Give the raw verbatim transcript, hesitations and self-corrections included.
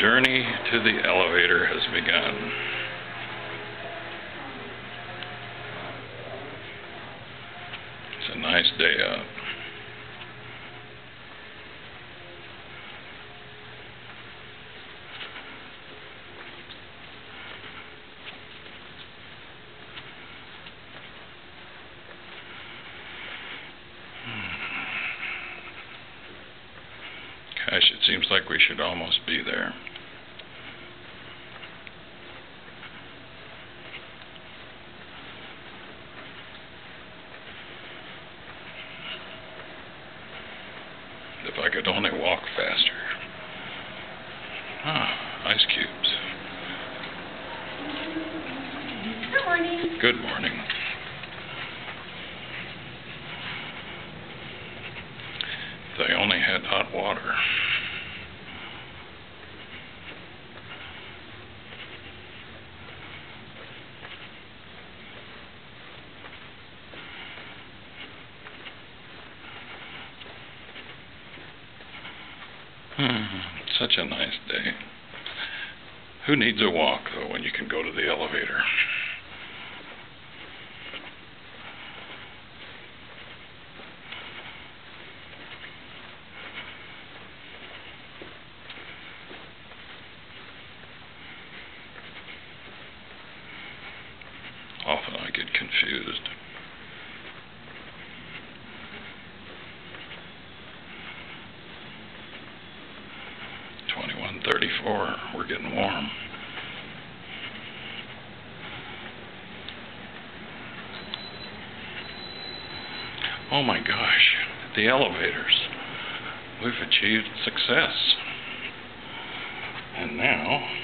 journey to the elevator has begun. It's a nice day out. Gosh, it seems like we should almost be there. If I could only walk faster. Ah, ice cubes. Good morning. Good morning. If they only had hot water. Hmm, such a nice day. Who needs a walk, though, when you can go to the elevator? Often I get confused. twenty-one thirty-four, we're getting warm. Oh my gosh, the elevators. We've achieved success. And now